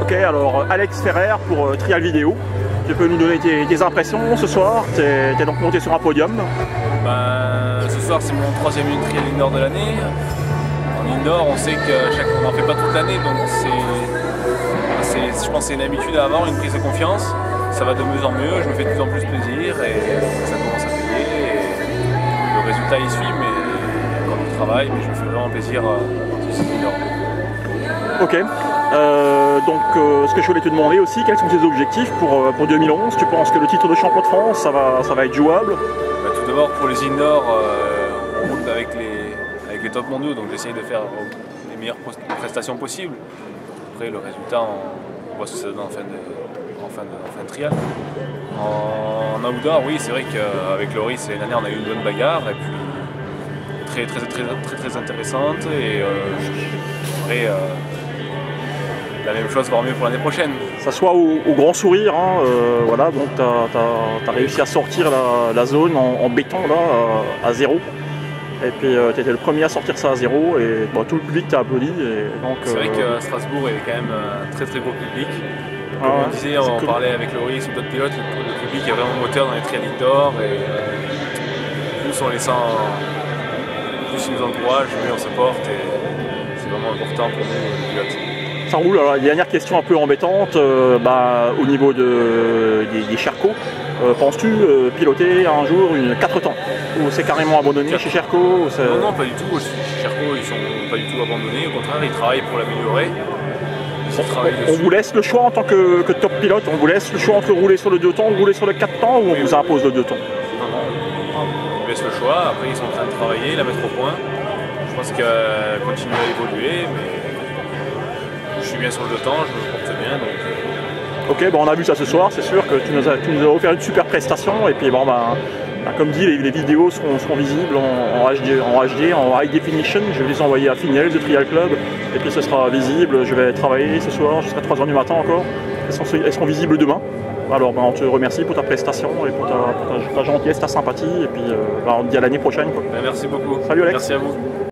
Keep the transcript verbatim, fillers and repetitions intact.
Ok, alors Alex Ferrer pour euh, Trial Vidéo. Tu peux nous donner tes, tes impressions ce soir? Tu es, es donc monté sur un podium. Ben, ce soir c'est mon troisième Trial Indoor de l'année. En indoor on sait qu'on n'en fait pas toute l'année, donc c'est, je pense que c'est une habitude à avoir, une prise de confiance. Ça va de mieux en mieux, je me fais de plus en plus plaisir et ça commence à payer. Et le résultat il suit, mais encore du travail, mais je me fais vraiment plaisir sur ces indoor. Ok. Euh, donc euh, ce que je voulais te demander aussi, quels sont tes objectifs pour, pour deux mille onze? Tu penses que le titre de champion de France, ça va, ça va être jouable? Bah, tout d'abord pour les indoors, euh, on roule avec les, avec les top mondiaux, donc j'essaye de faire les meilleures prestations possibles. Après le résultat, on, on voit ce que ça donne en fin de, en fin de, en fin de trial. En, en outdoor, oui, c'est vrai qu'avec Loris l'année dernière on a eu une bonne bagarre et puis très très très très, très, très intéressante et euh, après, euh, la même chose, voire mieux pour l'année prochaine. Ça soit au, au grand sourire, hein, euh, voilà, donc tu as, as, as réussi à sortir la, la zone en, en béton là, à, à zéro. Et puis euh, tu étais le premier à sortir ça à zéro et bon, tout le public t'a applaudi. C'est vrai euh, que Strasbourg est quand même un très très gros public. Comme ah, on disait, on cool. parlait avec Loris ou d'autres pilotes, le, le public est vraiment moteur dans les trials indoor et euh, plus on les sent, plus ils nous encouragent, mieux on se porte et c'est vraiment important pour nous les pilotes. Ça roule. Alors, la dernière question un peu embêtante, euh, bah, au niveau de, des, des Sherco, euh, penses-tu euh, piloter un jour une quatre temps? Ou c'est carrément abandonné quatre... chez Sherco? Non, non, pas du tout. Chez Sherco, ils sont pas du tout abandonnés. Au contraire, ils travaillent pour l'améliorer. On, on vous laisse le choix en tant que, que top pilote, on vous laisse le choix entre rouler sur le deux temps ou rouler sur le quatre temps, ou on oui, vous oui. impose le deux temps? Non, non, on laisse le choix. Après, ils sont en train de travailler, la mettre au point. Je pense qu'elle continue à évoluer, mais je suis bien sur le deux temps, je me porte bien. Donc... Ok, bon, on a vu ça ce soir, c'est sûr que tu nous, as, tu nous as offert une super prestation. Et puis, bon, bah, bah, comme dit, les, les vidéos seront, seront visibles en, en, H D, en H D, en High Definition. Je vais les envoyer à Finel, de Trial Club. Et puis, ce sera visible. Je vais travailler ce soir jusqu'à trois heures du matin encore. Elles seront, elles seront visibles demain. Alors, bah, on te remercie pour ta prestation et pour ta, pour ta, ta gentillesse, ta sympathie. Et puis, euh, bah, on te dit à l'année prochaine, quoi. Merci beaucoup. Salut Alex. Merci à vous.